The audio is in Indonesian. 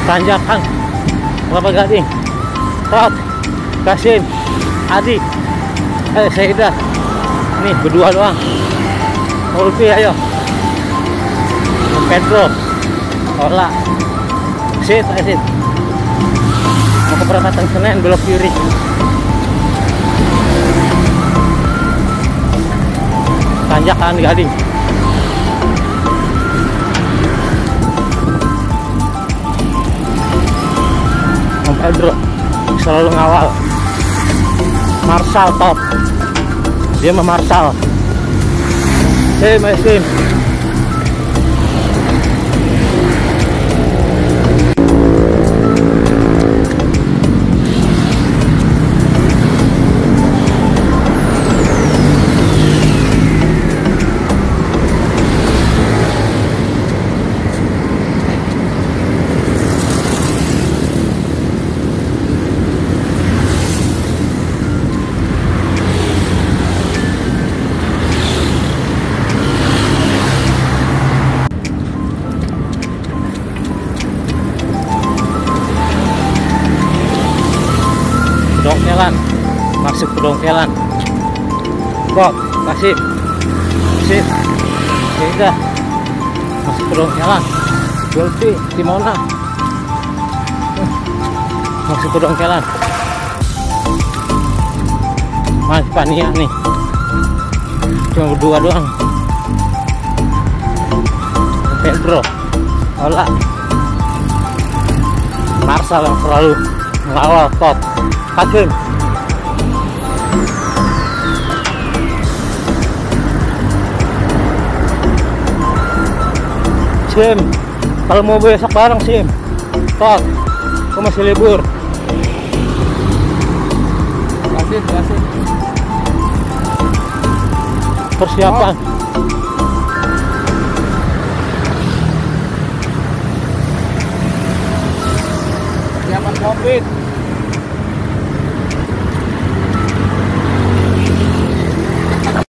tanjakan Kelapa Gading. Tot, Kasim, Adi, Saidah. Nih berdua doang. Ulfi ayo. Pedro, Ola, Sit. Mau ke perempatan Senen belok kiri. Tanjakan Gading. Om Pedro selalu ngawal. Marsal top. Dia mah Marsal. Sim. Dongkelan, masuk ke Dongkelan. Kok, Kasim, Sit, Saidah, masuk ke Dongkelan. Ulfi, Timona, masuk ke Dongkelan. Mas Pania nih, cuma berdua doang. Pedro, Ola, Marsal yang selalu mengawal top. Hakim, Sim, kalau mau besok bareng Sim. Tot, aku masih libur. Kasih. Persiapan. Persiapan COVID.